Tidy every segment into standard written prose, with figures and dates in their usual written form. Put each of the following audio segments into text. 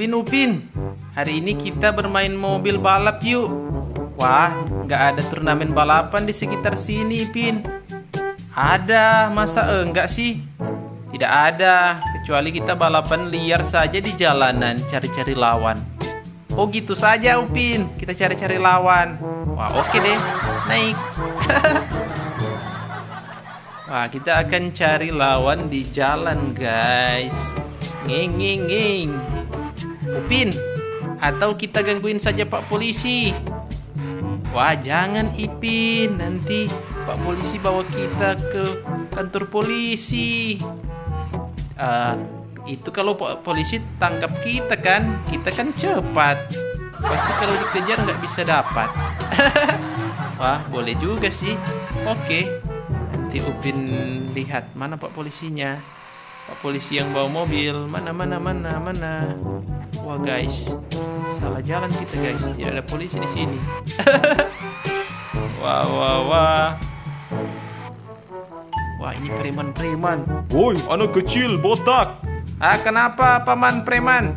Upin, hari ini kita bermain mobil balap yuk. Wah, nggak ada turnamen balapan di sekitar sini, Upin. Ada, masa enggak sih? Tidak ada, kecuali kita balapan liar saja di jalanan, cari-cari lawan. Oh gitu saja, Upin, kita cari-cari lawan. Wah, oke deh, naik. Wah, kita akan cari lawan di jalan, guys. Nging, nging, nging. Upin, atau kita gangguin saja Pak Polisi. Wah, jangan Ipin, nanti Pak Polisi bawa kita ke kantor polisi. Itu kalau Pak Polisi tangkap kita kan cepat. Pasti kalau dikejar nggak bisa dapat. Wah, boleh juga sih. Oke, nanti Upin lihat mana Pak Polisinya. Pak Polisi yang bawa mobil, mana. Wah guys, salah jalan kita guys, tidak ada polisi di sini. Wah. Wah, ini preman. Woi, anak kecil botak. Kenapa Paman Preman?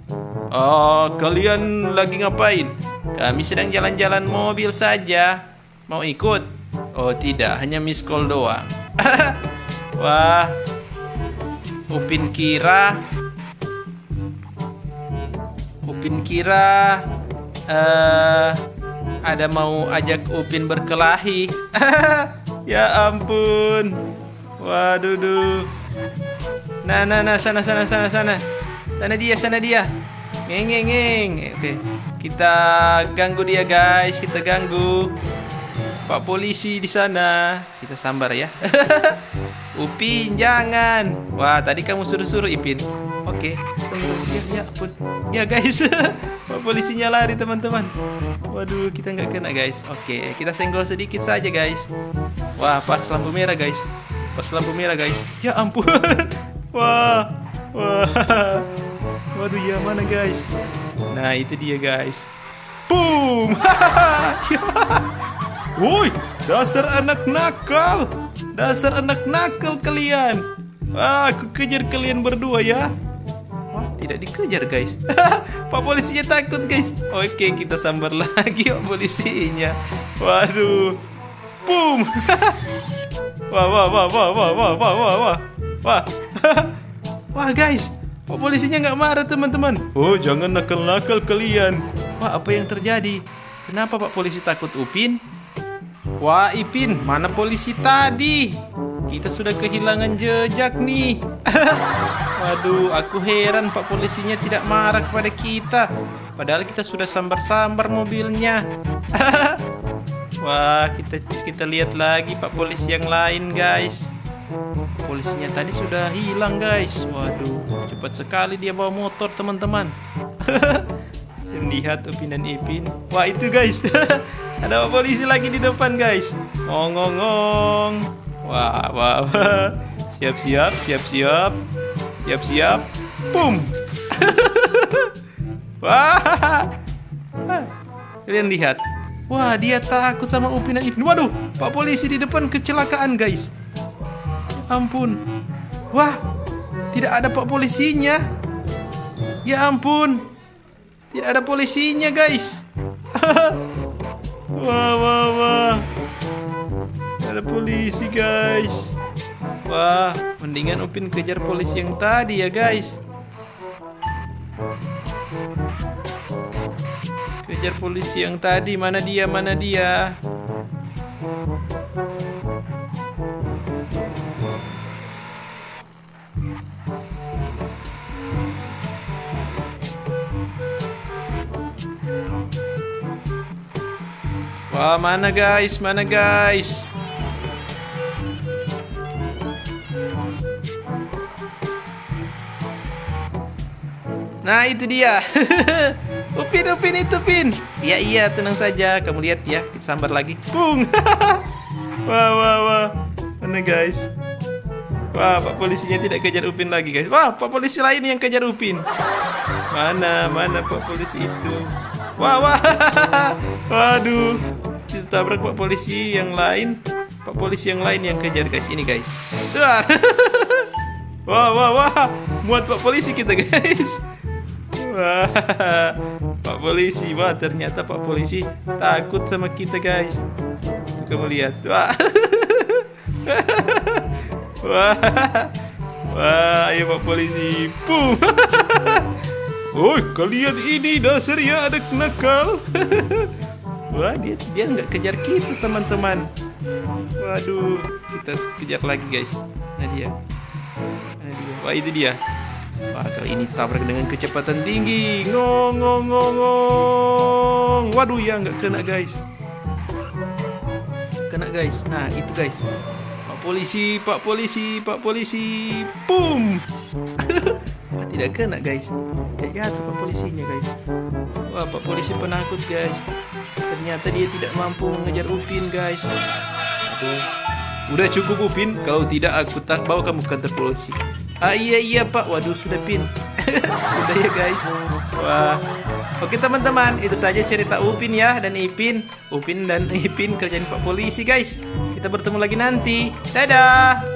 Kalian lagi ngapain? Kami sedang jalan-jalan mobil saja. Mau ikut? Oh tidak, hanya miss call doang. Wah, Upin kira ada mau ajak Upin berkelahi. Ya ampun. Waduh. Nah, sana. Sana dia. Ngeng. Oke. Kita ganggu dia, guys. Kita ganggu Pak Polisi di sana. Kita sambar ya. Upin, jangan. Wah, tadi kamu suruh Ipin. Oke. Ya ampun. Ya, guys. Pak Polisinya lari, teman-teman. Waduh, kita nggak kena, guys. Oke, kita senggol sedikit saja, guys. Wah, pas lampu merah, guys. Ya ampun. Wah. Waduh, ya mana, guys? Nah, itu dia, guys. Boom. Woi, dasar anak nakal kalian. Aku kejar kalian berdua ya. Wah, tidak dikejar, guys. Pak Polisinya takut, guys. Oke, kita sambar lagi Pak Polisinya. Waduh. Boom. Wah. Wah, guys. Pak Polisinya nggak marah, teman-teman. Oh, jangan nakal-nakal kalian. Wah, apa yang terjadi? Kenapa Pak Polisi takut Upin? Wah, Ipin, mana polisi tadi? Kita sudah kehilangan jejak nih. Waduh, aku heran Pak Polisinya tidak marah kepada kita. Padahal kita sudah sambar-sambar mobilnya. Wah, kita lihat lagi Pak Polisi yang lain, guys. Polisinya tadi sudah hilang, guys. Waduh, cepat sekali dia bawa motor, teman-teman. Dan lihat Upin dan Ipin. Wah, itu, guys. Ada Pak Polisi lagi di depan, guys. Ngong. Wah. Siap. Boom. Wah. Kalian lihat. Wah, dia takut sama Upin dan Ipin. Waduh, Pak Polisi di depan kecelakaan, guys. Ya ampun. Wah, tidak ada Pak Polisinya. Ya ampun. Tidak ada polisinya, guys. Wah. Ada polisi, guys. Wah, mendingan Upin kejar polisi yang tadi ya, guys. Kejar polisi yang tadi, mana dia? Wah, mana guys? Nah, itu dia. Upin itu, Pin. Iya, tenang saja. Kamu lihat ya, kita sambar lagi. Bung. Wah. Mana, guys? Wah, Pak Polisinya tidak kejar Upin lagi, guys. Wah, Pak Polisi lain yang kejar Upin. Mana Pak Polisi itu? Wah. Waduh. Kita tabrak Pak Polisi yang lain. Pak Polisi yang lain yang kejar, guys. Ini, guys. Tuh. Wah. Muat Pak Polisi kita, guys. Wah, Pak Polisi. Wah, ternyata Pak Polisi takut sama kita, guys. Kamu lihat. Wah. Wah. Wah, ayo Pak Polisi. Boom. Oh, kalian ini dasarnya anak nakal. Wah, dia nggak kejar kita, teman-teman. Waduh, kita kejar lagi, guys. Nah dia. Wah, itu dia. Wah, kali ini tabrak dengan kecepatan tinggi. Ngong, ngong, ngong, ngong. Waduh, ya nggak kena, guys. Kena, guys. Nah, itu, guys. Pak Polisi, Pak Polisi, Pak Polisi. Boom. Wah, tidak kena, guys. Kayak jatuh Pak Polisinya, guys. Wah, Pak Polisi penakut, guys. Ternyata dia tidak mampu mengejar Upin, guys. Aduh. Udah cukup, Upin. Kalau tidak, aku tak bawa kamu ke kantor polisi. Ah, iya Pak. Waduh, sudah, Pin. Sudah ya, guys. Wah. Oke, teman-teman, itu saja cerita Upin ya dan Ipin. Upin dan Ipin kerjaan Pak Polisi, guys. Kita bertemu lagi nanti. Dadah.